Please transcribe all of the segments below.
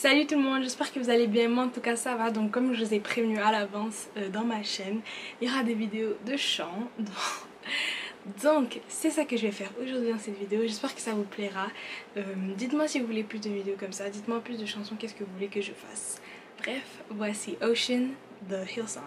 Salut tout le monde, j'espère que vous allez bien, moi en tout cas ça va. Donc comme je vous ai prévenu à l'avance dans ma chaîne, il y aura des vidéos de chant. Donc c'est ça que je vais faire aujourd'hui dans cette vidéo, j'espère que ça vous plaira. Dites-moi si vous voulez plus de vidéos comme ça, dites-moi plus de chansons, qu'est-ce que vous voulez que je fasse. Bref, voici Ocean de Hillsong.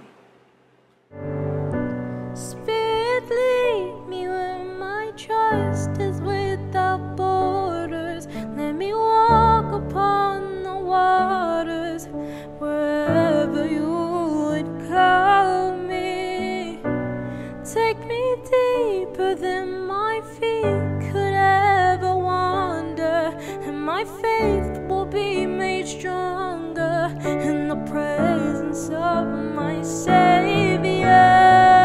Spirit, lead me where my trust is without borders. Let me walk upon the waters wherever you would call me. Take me deeper than my feet could ever wander, and my faith will be made stronger in the presence of my Savior.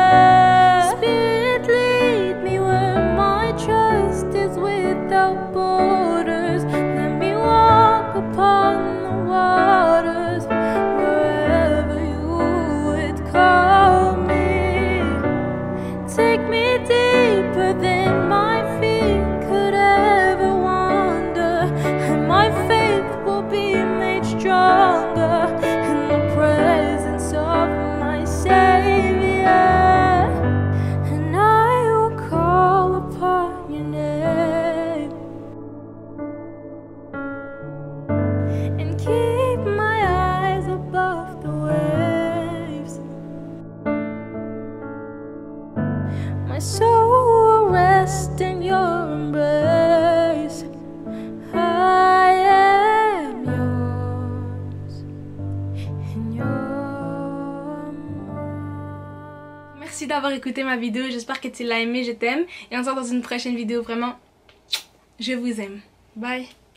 My soul will rest in your embrace. I am yours, and you're mine. Merci d'avoir écouté ma vidéo, j'espère que tu l'as aimé, je t'aime. Et on se retrouve dans une prochaine vidéo, vraiment, je vous aime. Bye.